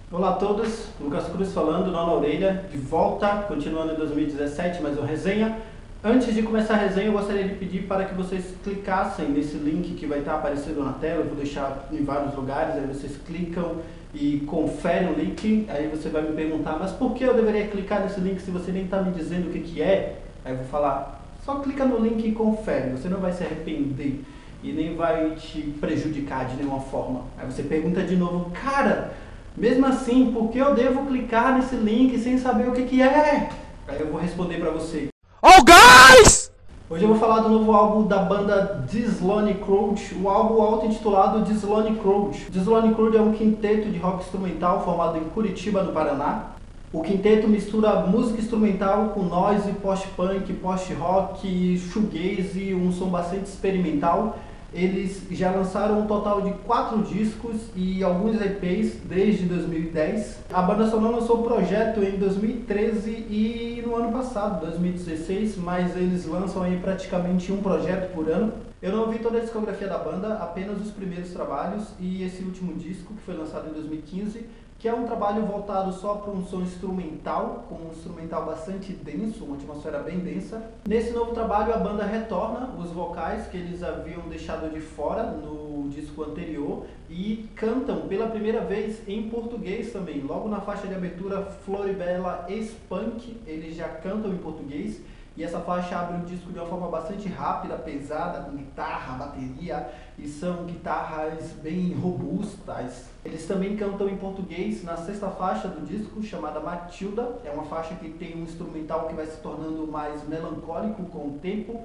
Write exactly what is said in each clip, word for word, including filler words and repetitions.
Olá a todos, Lucas Cruz falando, Nó na Orelha, de volta, continuando em dois mil e dezessete, mais uma resenha. Antes de começar a resenha, eu gostaria de pedir para que vocês clicassem nesse link que vai estar aparecendo na tela. Eu vou deixar em vários lugares, aí vocês clicam e conferem o link. Aí você vai me perguntar, mas por que eu deveria clicar nesse link se você nem está me dizendo o que, que é? Aí eu vou falar, só clica no link e confere, você não vai se arrepender e nem vai te prejudicar de nenhuma forma. Aí você pergunta de novo, cara, mesmo assim, por que eu devo clicar nesse link sem saber o que, que é? Aí eu vou responder pra você. Oh, guys! Hoje eu vou falar do novo álbum da banda Dislone Crowd, o álbum auto-intitulado Dislone Crowd. Dislone Crowd é um quinteto de rock instrumental formado em Curitiba, no Paraná. O quinteto mistura música instrumental com noise, post-punk, post-rock, shoegaze e um som bastante experimental. Eles já lançaram um total de quatro discos e alguns E Pês desde dois mil e dez. A banda só não lançou o projeto em dois mil e treze e no ano passado, dois mil e dezesseis, mas eles lançam aí praticamente um projeto por ano. Eu não ouvi toda a discografia da banda, apenas os primeiros trabalhos e esse último disco, que foi lançado em dois mil e quinze, que é um trabalho voltado só para um som instrumental, com um instrumental bastante denso, uma atmosfera bem densa. Nesse novo trabalho a banda retorna os vocais que eles haviam deixado de fora no disco anterior e cantam pela primeira vez em português também. Logo na faixa de abertura Floribela Ex-Punk, eles já cantam em português. E essa faixa abre o disco de uma forma bastante rápida, pesada, com guitarra, bateria, e são guitarras bem robustas. Eles também cantam em português na sexta faixa do disco, chamada Matilda. É uma faixa que tem um instrumental que vai se tornando mais melancólico com o tempo,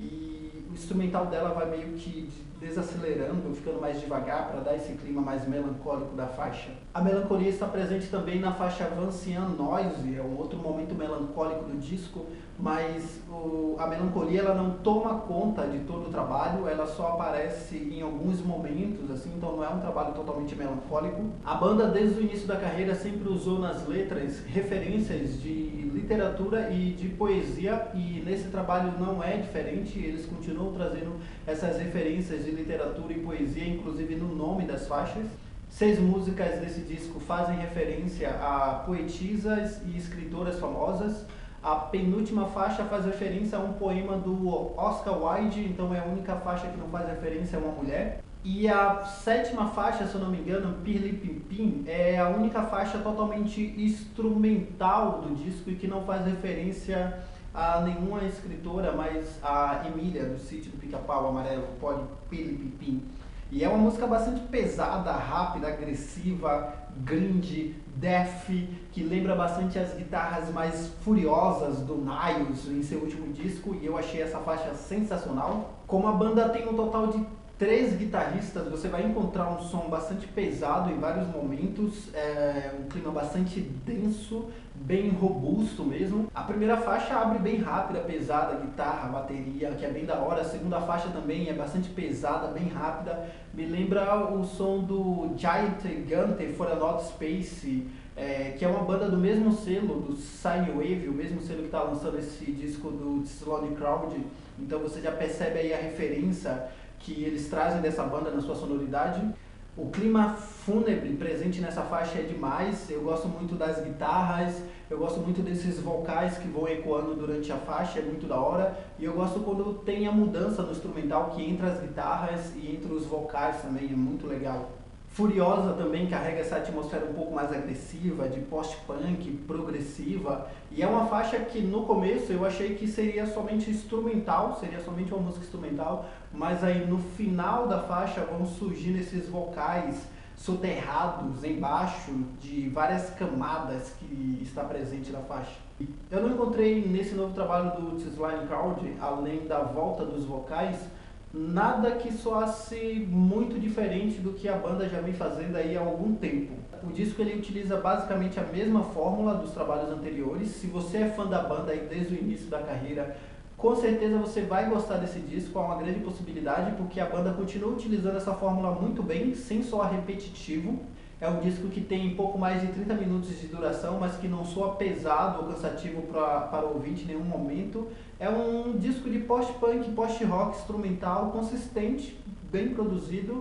e o instrumental dela vai meio que desacelerando, ficando mais devagar para dar esse clima mais melancólico da faixa. A melancolia está presente também na faixa Vancian Noise, é um outro momento melancólico do disco, mas o, a melancolia ela não toma conta de todo o trabalho, ela só aparece em alguns momentos, assim, então não é um trabalho totalmente melancólico. A banda desde o início da carreira sempre usou nas letras referências de literatura e de poesia, e nesse trabalho não é diferente, eles continuam trazendo essas referências de literatura e poesia, inclusive no nome das faixas. Seis músicas desse disco fazem referência a poetisas e escritoras famosas. A penúltima faixa faz referência a um poema do Oscar Wilde, então é a única faixa que não faz referência a uma mulher. E a sétima faixa, se eu não me engano, Pirli Pim Pim, é a única faixa totalmente instrumental do disco e que não faz referência a nenhuma escritora, mas a Emília, do Sítio do Pica-Pau Amarelo, pode Pirli Pim Pim. E é uma música bastante pesada, rápida, agressiva, grunge, death, que lembra bastante as guitarras mais furiosas do Niles em seu último disco, e eu achei essa faixa sensacional. Como a banda tem um total de três guitarristas, você vai encontrar um som bastante pesado em vários momentos, é um clima bastante denso, bem robusto mesmo. A primeira faixa abre bem rápida, pesada, guitarra, bateria, que é bem da hora. A segunda faixa também é bastante pesada, bem rápida, me lembra o som do Giant Gigante for a Not Space, é, que é uma banda do mesmo selo, do Sine Wave, o mesmo selo que está lançando esse disco do Dislone Crowd. Então você já percebe aí a referência que eles trazem dessa banda na sua sonoridade. O clima fúnebre presente nessa faixa é demais, eu gosto muito das guitarras, eu gosto muito desses vocais que vão ecoando durante a faixa, é muito da hora, e eu gosto quando tem a mudança no instrumental que entra as guitarras e entre os vocais também, é muito legal. Furiosa também carrega essa atmosfera um pouco mais agressiva, de post-punk, progressiva, e é uma faixa que no começo eu achei que seria somente instrumental, seria somente uma música instrumental, mas aí no final da faixa vão surgindo esses vocais soterrados embaixo de várias camadas que está presente na faixa. Eu não encontrei nesse novo trabalho do Dislone Crowd, além da volta dos vocais, nada que soasse muito diferente do que a banda já vem fazendo aí há algum tempo. O disco ele utiliza basicamente a mesma fórmula dos trabalhos anteriores. Se você é fã da banda aí desde o início da carreira, com certeza você vai gostar desse disco, há uma grande possibilidade, porque a banda continua utilizando essa fórmula muito bem, sem soar repetitivo. É um disco que tem pouco mais de trinta minutos de duração, mas que não soa pesado ou cansativo pra, para o ouvinte em nenhum momento. É um disco de post-punk, post-rock instrumental, consistente, bem produzido,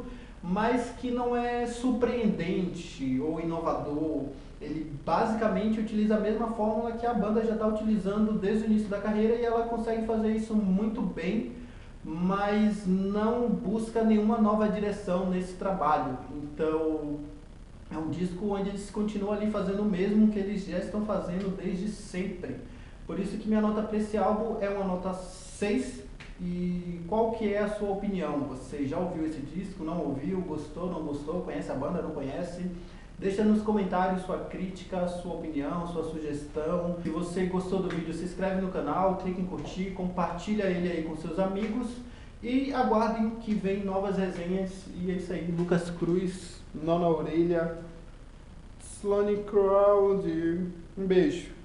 mas que não é surpreendente ou inovador. Ele basicamente utiliza a mesma fórmula que a banda já está utilizando desde o início da carreira e ela consegue fazer isso muito bem, mas não busca nenhuma nova direção nesse trabalho. Então é um disco onde eles continuam ali fazendo o mesmo que eles já estão fazendo desde sempre. Por isso que minha nota para esse álbum é uma nota seis. E qual que é a sua opinião? Você já ouviu esse disco? Não ouviu? Gostou? Não gostou? Conhece a banda? Não conhece? Deixa nos comentários sua crítica, sua opinião, sua sugestão. Se você gostou do vídeo, se inscreve no canal, clique em curtir, compartilha ele aí com seus amigos e aguardem que vem novas resenhas. E é isso aí, Lucas Cruz, Nó na Orelha, Sloane Crowd, um beijo.